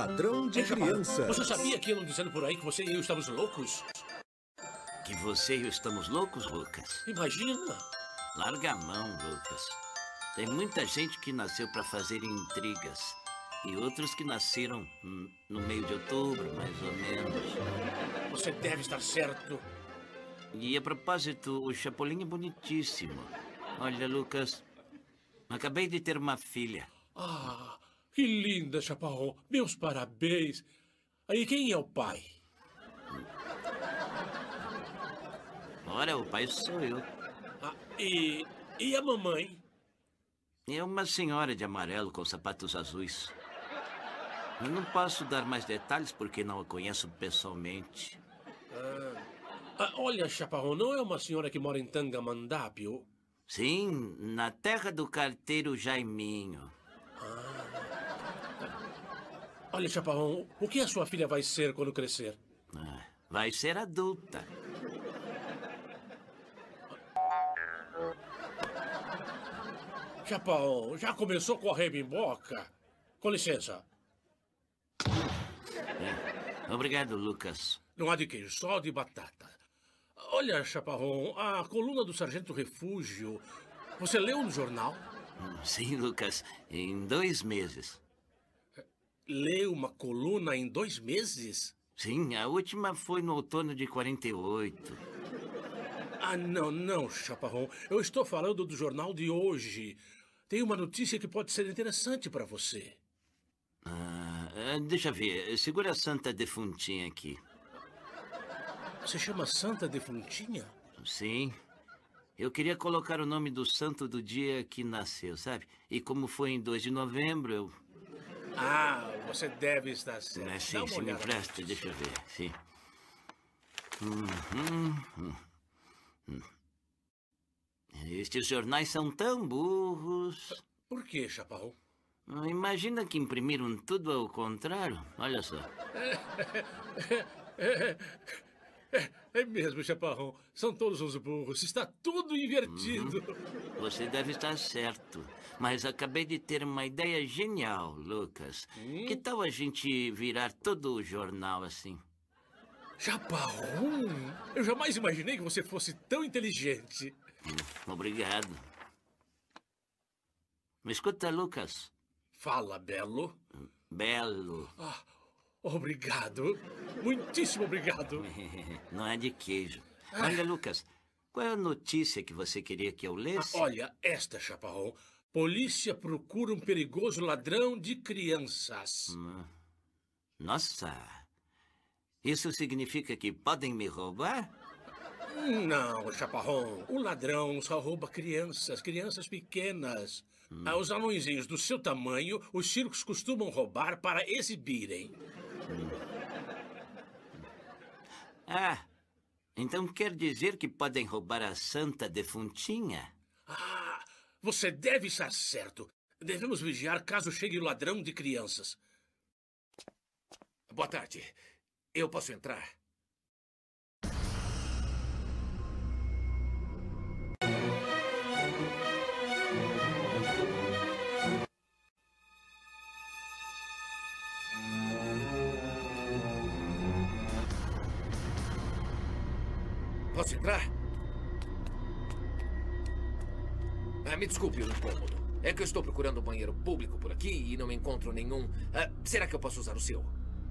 ladrão de crianças. Você sabia que andam dizendo por aí que você e eu estamos loucos? Que você e eu estamos loucos, Lucas? Imagina. Larga a mão, Lucas. Tem muita gente que nasceu para fazer intrigas. E outros que nasceram no meio de outubro, mais ou menos. Você deve estar certo. E a propósito, o Chapolin é bonitíssimo. Olha, Lucas, acabei de ter uma filha. Ah, que linda, Chaparrão. Meus parabéns. Aí, quem é o pai? Ora, o pai sou eu. Ah, e a mamãe? É uma senhora de amarelo com sapatos azuis. Eu não posso dar mais detalhes porque não a conheço pessoalmente. Olha, Chaparrão, não é uma senhora que mora em Tangamandápio? Sim, na terra do carteiro Jaiminho. Olha, Chaparrão, o que a sua filha vai ser quando crescer? Vai ser adulta. Chaparrão, já começou com a rebimboca? Com licença. Obrigado, Lucas. Não há de queijo, só de batata. Olha, Chaparrão, a coluna do Sargento Refúgio, você leu no jornal? Sim, Lucas, em 2 meses. Leu uma coluna em 2 meses? Sim, a última foi no outono de 48. Ah, não, Chaparrão. Eu estou falando do jornal de hoje. Tem uma notícia que pode ser interessante para você. Deixa eu ver. Segura a santa defuntinha aqui. Você chama Santa Defuntinha? Sim. Eu queria colocar o nome do santo do dia que nasceu, sabe? E como foi em 2 de novembro, eu... Ah, você deve estar certo. Sim, se me empresta, deixa eu ver. Sim. Estes jornais são tão burros. Por que, Chaparrão? Imagina que imprimiram tudo ao contrário. Olha só. É mesmo, Chaparrão. São todos uns burros. Está tudo invertido. Você deve estar certo. Mas acabei de ter uma ideia genial, Lucas. Que tal a gente virar todo o jornal assim? Chaparrão? Eu jamais imaginei que você fosse tão inteligente. Obrigado. Me escuta, Lucas. Fala, Belo. Belo. Ah, obrigado. Muitíssimo obrigado. Não é de queijo. Olha, Lucas, qual é a notícia que você queria que eu lesse? Olha, esta, Chaparrão. Polícia procura um perigoso ladrão de crianças. Nossa. Isso significa que podem me roubar? Não, Chaparrão. O ladrão só rouba crianças pequenas. Os anõezinhos do seu tamanho, os circos costumam roubar para exibirem. Então quer dizer que podem roubar a santa defuntinha? Você deve estar certo. Devemos vigiar caso chegue o ladrão de crianças. Boa tarde. Eu posso entrar? Posso entrar? Me desculpe o incômodo. É que eu estou procurando um banheiro público por aqui e não encontro nenhum. Será que eu posso usar o seu?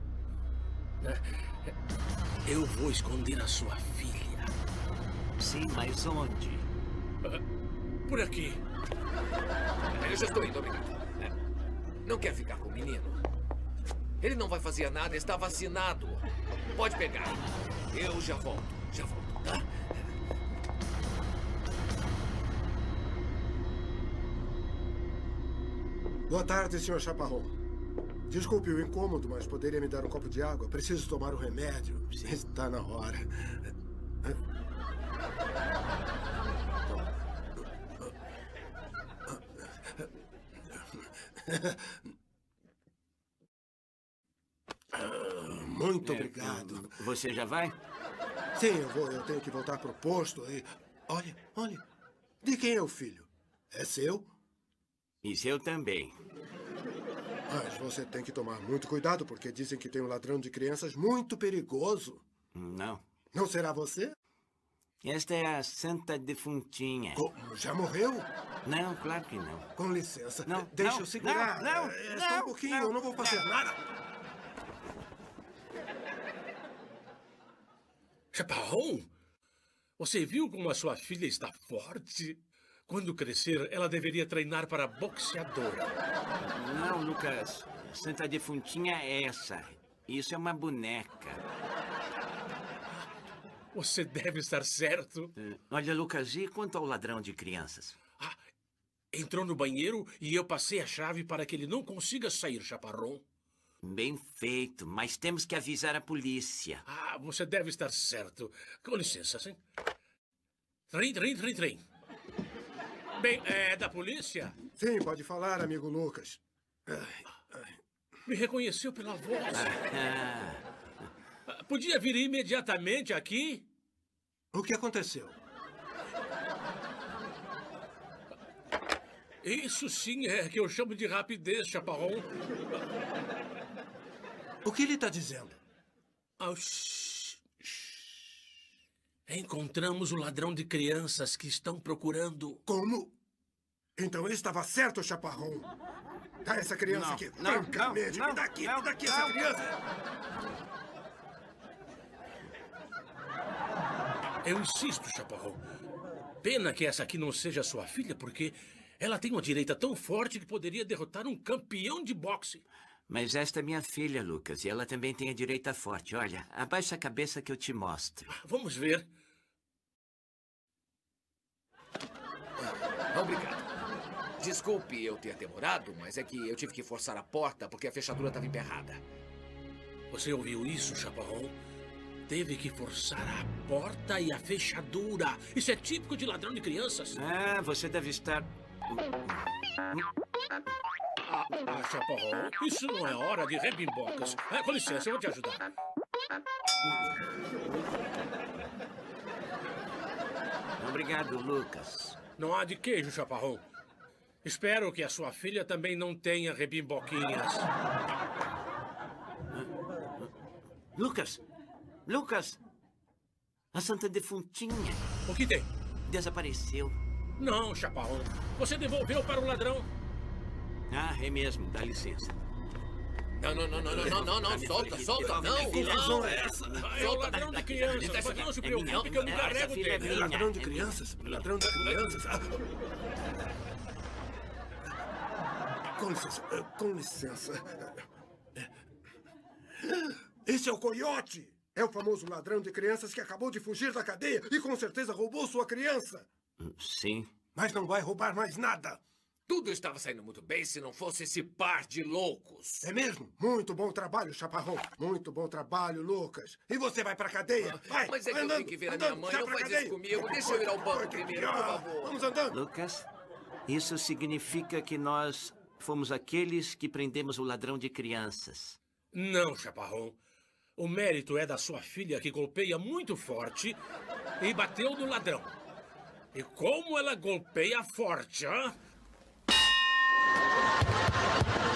Eu vou esconder a sua filha. Sim, mas onde? Por aqui. Eu já estou indo, obrigado. Não quer ficar com o menino? Ele não vai fazer nada, está vacinado. Pode pegar. Eu já volto, tá? Boa tarde, Sr. Chaparrão. Desculpe o incômodo, mas poderia me dar um copo de água? Preciso tomar o remédio. Está na hora. Muito obrigado. Você já vai? Sim, eu vou. Eu tenho que voltar pro posto e... Olha. De quem é o filho? É seu? E seu também. Mas você tem que tomar muito cuidado, porque dizem que tem um ladrão de crianças muito perigoso. Não. Não será você? Esta é a Santa Defuntinha. Como? Já morreu? Não, claro que não. Com licença. Não, Deixa não, eu segurar. não, Só um pouquinho, eu não vou fazer nada. Chaparrão, você viu como a sua filha está forte? Quando crescer, ela deveria treinar para boxeadora. Não, Lucas. Santa Defuntinha é essa. Isso é uma boneca. Você deve estar certo. Olha, Lucas, e quanto ao ladrão de crianças? Entrou no banheiro e eu passei a chave para que ele não consiga sair, Chaparrão. Bem feito, mas temos que avisar a polícia. Você deve estar certo. Com licença, sim. Trem. Bem, é da polícia? Sim, pode falar, amigo Lucas. Me reconheceu pela voz. Podia vir imediatamente aqui? O que aconteceu? Isso sim é que eu chamo de rapidez, Chaparrão. O que ele está dizendo? Encontramos o ladrão de crianças que estão procurando. Como? Então ele estava certo, Chaparrão. Dá essa criança aqui. Francamente, me dá aqui essa criança. Eu insisto, Chaparrão. Pena que essa aqui não seja sua filha, porque ela tem uma direita tão forte que poderia derrotar um campeão de boxe. Mas esta é minha filha, Lucas, e ela também tem a direita forte. Olha, abaixa a cabeça que eu te mostro. Vamos ver. Obrigado. Desculpe eu ter demorado, mas é que eu tive que forçar a porta porque a fechadura estava emperrada. Você ouviu isso, Chaparrão? Teve que forçar a porta e a fechadura. Isso é típico de ladrão de crianças. Você deve estar... Chaparrão, isso não é hora de rebimbocas. Com licença, eu vou te ajudar. Obrigado, Lucas. Não há de queijo, Chaparrão. Espero que a sua filha também não tenha rebimboquinhas. Lucas! A Santa Defuntinha. O que tem? Desapareceu. Não, Chaparrão. Você devolveu para o ladrão. É mesmo. Dá licença. Não. Solta. Não. Que razão é essa? É o ladrão de crianças. Mas não se preocupe que eu me carrego dele. Ladrão de crianças? Ladrão de crianças? Com licença. Esse é o Coiote! É o famoso ladrão de crianças que acabou de fugir da cadeia e com certeza roubou sua criança. Sim. Mas não vai roubar mais nada. Tudo estava saindo muito bem se não fosse esse par de loucos. É mesmo? Muito bom trabalho, Chaparrão. Muito bom trabalho, Lucas. E você vai pra cadeia? Vai, mas é que andando, eu tenho que ver a minha mãe. Não faz isso comigo. Deixa eu ir ao banco primeiro, por favor. Vamos andando. Lucas, isso significa que nós fomos aqueles que prendemos o ladrão de crianças. Não, Chaparrão. O mérito é da sua filha que golpeia muito forte e bateu no ladrão. E como ela golpeia forte, hã?